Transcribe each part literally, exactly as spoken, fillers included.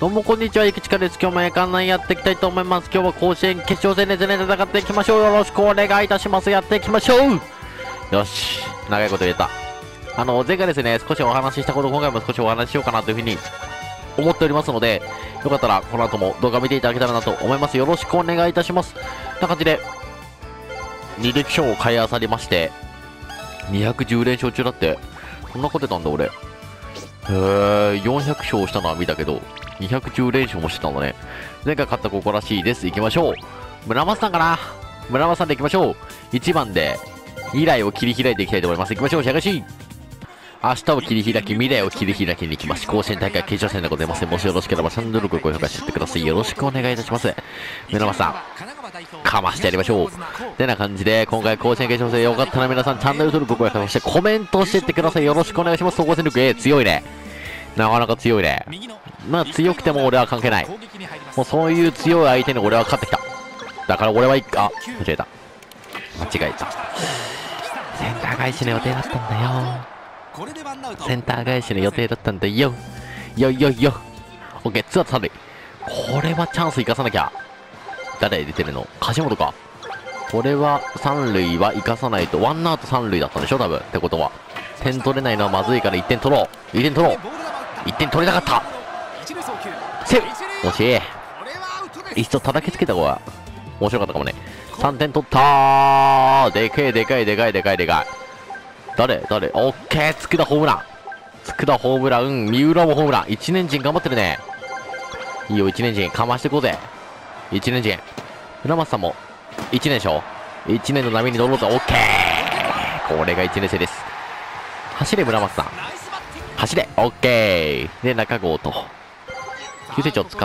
どうもこんにちは、ゆきちかです。今日もやかんないやっていきたいと思います。今日は甲子園決勝戦でね、戦っていきましょう。よろしくお願いいたします。やっていきましょう。よし、長いこと言えた。あの、前回ですね、少しお話ししたこと、今回も少しお話ししようかなというふうに思っておりますので、よかったらこの後も動画見ていただけたらなと思います。よろしくお願いいたします。な感じで、履歴書を買い漁りまして、にひゃくじゅう連勝中だって、こんなことたんだ俺。へー、よんひゃく勝したのは見たけど、にひゃくじゅう連勝もしてたんだね。前回勝ったここらしいです。行きましょう。村松さんかな、村松さんで行きましょう。いちばんで未来を切り開いていきたいと思います。行きましょう。しゃがし明日を切り開き、未来を切り開きに行きます。甲子園大会決勝戦でございます。もしよろしければチャンネル登録、高評価してください。よろしくお願いいたします。村松さん、かましてやりましょう。てな感じで、今回甲子園決勝戦よかったら皆さんチャンネル登録、高評価してコメントしていってください。よろしくお願いします。総合戦力 A 強いね。なかなか強いね。まあ強くても俺は関係ない。もうそういう強い相手に俺は勝ってきた。だから俺はいっか、あ、間違えた。間違えた。センター返しの予定だったんだよ。センター返しの予定だったんだよ。よよよ。オッケー、ツーアウトさん塁。これはチャンス生かさなきゃ。誰出てるの？梶本か。これは三塁は生かさないと。ワンアウト三塁だったんでしょ多分。ってことは。点取れないのはまずいからいってん取ろう。いってん取ろう。いってん取れなかった。セーフ。惜しい。一度叩きつけた方が面白かったかもね。さんてん取ったー。でけえでかいでかいでかいでかい。誰誰オッケー、佃ホームラン。佃ホームラン。三浦もホームラン。一年人頑張ってるね。いいよ、一年人。かましていこうぜ。一年人。村松さんも一年でしょ。一年の波に乗ろうと。オッケー。これが一年生です。走れ村松さん。走れ。オッケー。で、中郷と。急成長を使って、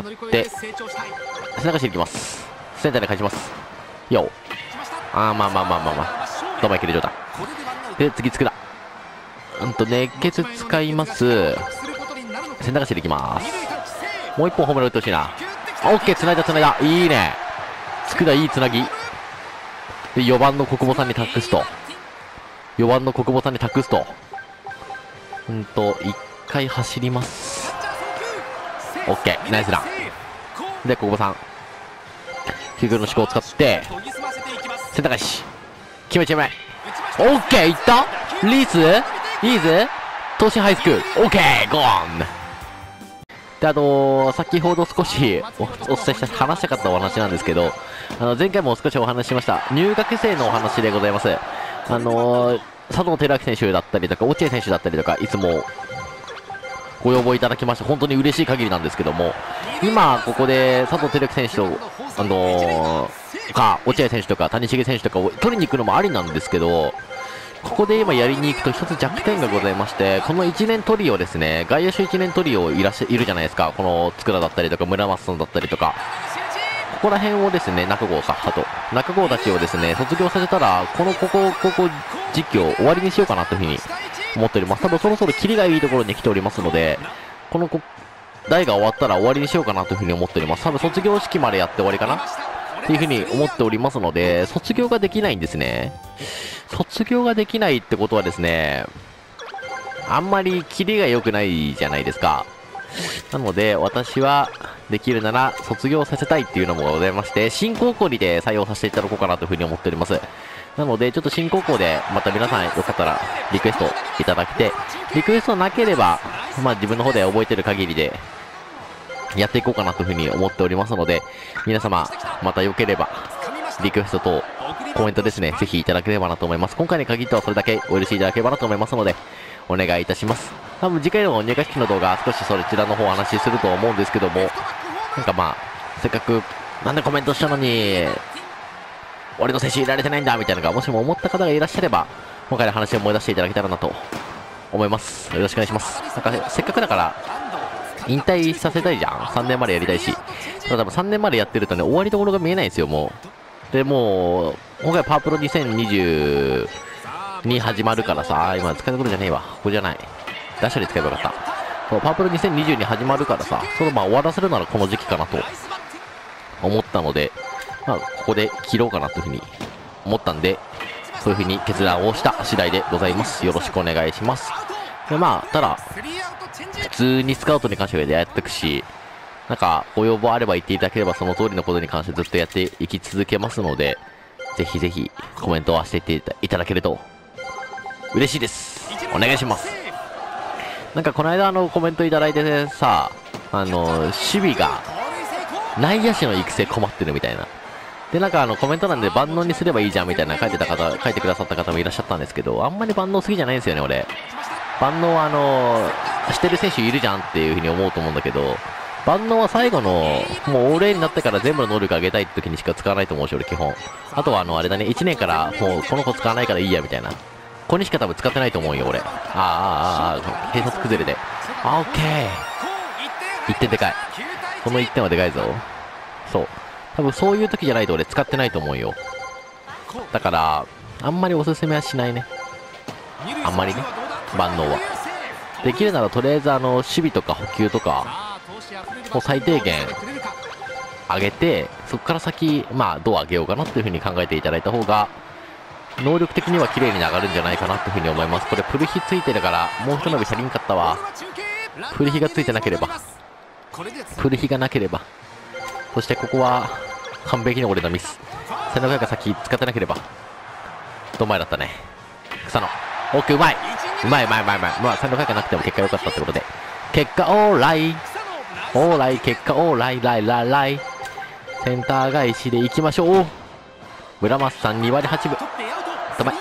背中していきます。センターで返します。よあー、まあまあまあまあまあ。どうもいける状態。で、次、つくだ。うんと、熱血使います。センターしていきます。もう一本ホームラン打ってほしいな。オッケー、つないだつないだ。いいね。つくだ、いいつなぎ。で、よばんの国母さんに託すと。よばんの国母さんに託すと。うんと、一回走ります。オッケー、ナイスラン。で、国母さん。救急の思考を使って、センター返し。決めちゃうめ。オッケー、いったリーズリーズ東進ハイスクール。オッケー、ゴーン。で、あのー、先ほど少しおお伝えした、話したかったお話なんですけど、あの、前回も少しお話ししました。入学生のお話でございます。あのー、佐藤輝明選手だったりとか、落合選手だったりとか、いつもご要望いただきまして、本当に嬉しい限りなんですけども、今、ここで佐藤輝明選手と、あのー、か、落合選手とか、谷繁選手とかを取りに行くのもありなんですけど、ここで今やりに行くと一つ弱点がございまして、このいちねんトリオですね、外野手いちねんトリオいらっしゃいるじゃないですか、この佃だったりとか、村松さんだったりとか、ここら辺をですね、中郷か、あと、中郷たちをですね、卒業させたら、このここ、ここ、実況終わりにしようかなというふうに思っております。多分そろそろキリがいいところに来ておりますので、この代が終わったら終わりにしようかなというふうに思っております。多分卒業式までやって終わりかなっていうふうに思っておりますので、卒業ができないんですね。卒業ができないってことはですね、あんまりキリが良くないじゃないですか。なので、私は、できるなら、卒業させたいっていうのもございまして、新高校にで採用させていただこうかなというふうに思っております。なので、ちょっと新高校で、また皆さんよかったら、リクエストいただきて、リクエストなければ、まあ自分の方で覚えてる限りで、やっていこうかなというふうに思っておりますので、皆様、また良ければ、リクエストとコメントですね、ぜひいただければなと思います。今回に限ってはそれだけお許しいただければなと思いますので、お願いいたします。多分次回の入学式の動画、少しそちらの方お話しすると思うんですけども、なんかまあ、せっかく、なんでコメントしたのに、俺の選手いられてないんだみたいなのが、もしも思った方がいらっしゃれば、今回の話を思い出していただけたらなと思います。よろしくお願いします。なんか、せっかくだから、引退させたいじゃん。さんねんまでやりたいし。ただ多分さんねんまでやってるとね、終わりどころが見えないんですよ、もう。で、もう、今回パワープロにせんにじゅうに始まるからさ、今使いどころじゃねえわ。ここじゃない。ダッシュで使えばよかった。そう、パワープロにせんにじゅうに始まるからさ、そのまあ終わらせるならこの時期かなと思ったので、まあ、ここで切ろうかなというふうに思ったんで、そういうふうに決断をした次第でございます。よろしくお願いします。で、まあ、ただ、普通にスカウトに関してはやっていくし、 なんか、ご要望あれば言っていただければ、その通りのことに関してずっとやっていき続けますので、ぜひぜひコメントをしていただけると嬉しいです。お願いします。なんかこの間あのコメントいただいてさ、あの守備が内野手の育成困ってるみたいな。でなんかあのコメント欄で万能にすればいいじゃんみたいな書いてた方、書いてくださった方もいらっしゃったんですけど、あんまり万能好きじゃないんですよね俺。万能はあのしてる選手いるじゃんっていう風に思うと思うんだけど、万能は最後のもうオール A になってから全部の能力上げたいって時にしか使わないと思うし俺基本。あとはあのあれだね、いちねんからもうこの子使わないからいいやみたいな、ここにしか多分使ってないと思うよ俺。あーあーあー、警察崩れで、あーオッケー、いってんでかい。このいってんはでかいぞ。そう多分そういう時じゃないと俺使ってないと思うよ。だからあんまりおすすめはしないね、あんまりね。万能はできるならとりあえずあの守備とか補給とかもう最低限上げて、そこから先まあどう上げようかなっていう風に考えていただいた方が能力的には綺麗に上がるんじゃないかなっていう風に思います。これプルヒついてるからもう一伸び足りんかったわ。プルヒがついてなければ、プルヒがなければ。そしてここは完璧に俺のミス。背中が先使ってなければどんまいだったね。草野オッケー、うまいうまいうまいうまいうまい。まあ背中がなくても結果良かったってことで、結果オーライオーライ、結果オーライライライライ。センター返しでいきましょう。村松さんにわりはちぶ。止まい。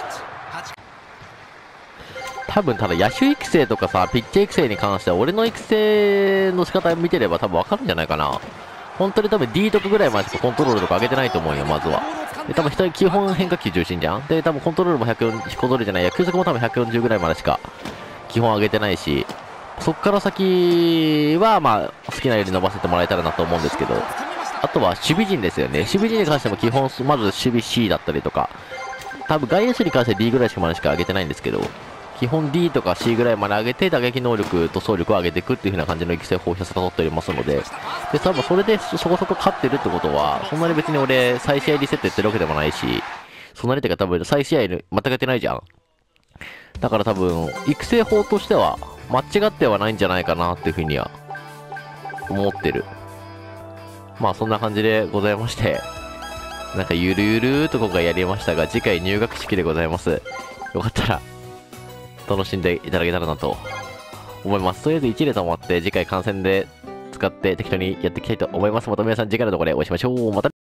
多分ただ野手育成とかさピッチャー育成に関しては俺の育成の仕方を見てれば多分分かるんじゃないかな。本当に多分 D とかぐらいまでしかコントロールとか上げてないと思うよまずは。で多分人基本変化球中心じゃん。で多分コントロールもひゃくよんじゅう、コントロールじゃないや、球速も多分ひゃくよんじゅうぐらいまでしか基本上げてないし、そっから先はまあ好きなように伸ばせてもらえたらなと思うんですけど、あとは守備陣ですよね。守備陣に関しても基本まず守備 C だったりとか、多分外野手に関しては D ぐらいしかまでしか上げてないんですけど、基本 D とか C ぐらいまで上げて打撃能力と走力を上げていくっていう風な感じの育成方法を取っておりますので、で多分それでそこそこ勝ってるってことはそんなに別に俺再試合リセットやってるわけでもないし、そんなにてか多分再試合全くやってないじゃん。だから多分育成法としては間違ってはないんじゃないかなっていう風には思ってる。まあそんな感じでございまして、なんかゆるゆるーと今回やりましたが、次回入学式でございます。よかったら楽しんでいただけたらなと思います。とりあえずいち列止まって次回観戦で使って適当にやっていきたいと思います。また皆さん次回のところでお会いしましょう。またね。